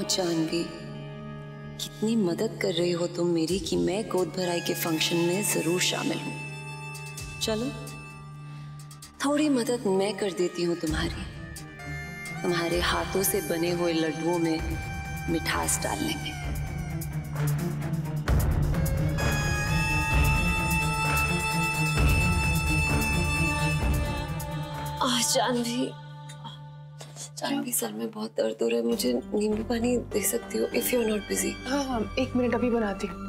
जानवी, कितनी मदद कर रही हो तुम मेरी कि मैं गोद भराई के फंक्शन में जरूर शामिल हूं। चलो थोड़ी मदद मैं कर देती हूँ तुम्हारी। तुम्हारे हाथों से बने हुए लड्डुओं में मिठास डालने में। जानवी, जानवी सर में बहुत दर्द हो रहा है, मुझे नींबू पानी दे सकती हो if you are not busy? हाँ हाँ, 1 मिनट अभी बनाती हूँ।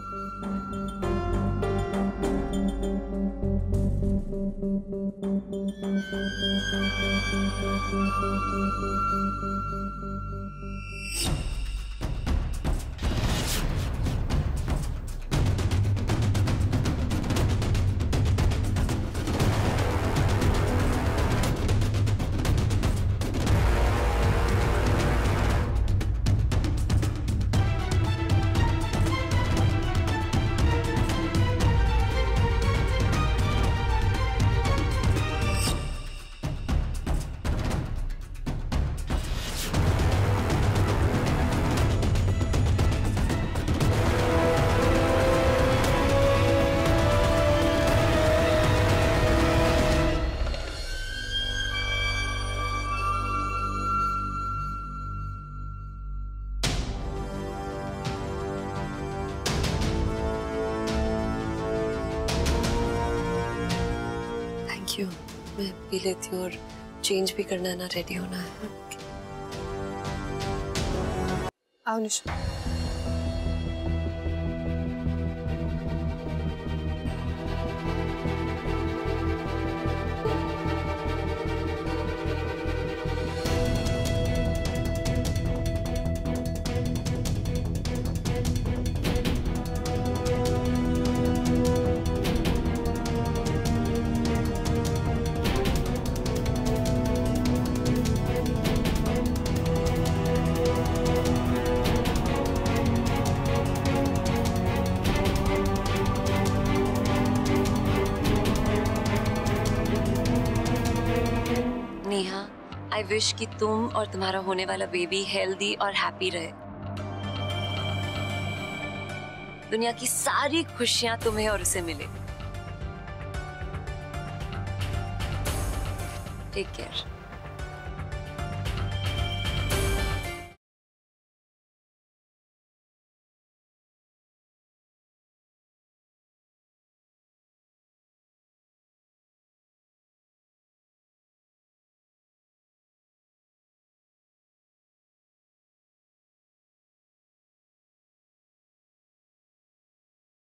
मैं पी लेती हूँ और चेंज भी करना है ना, रेडी होना है। आओ निशा। नेहा, आई विश कि तुम और तुम्हारा होने वाला बेबी हेल्दी और हैप्पी रहे। दुनिया की सारी खुशियां तुम्हें और उसे मिले। Take care.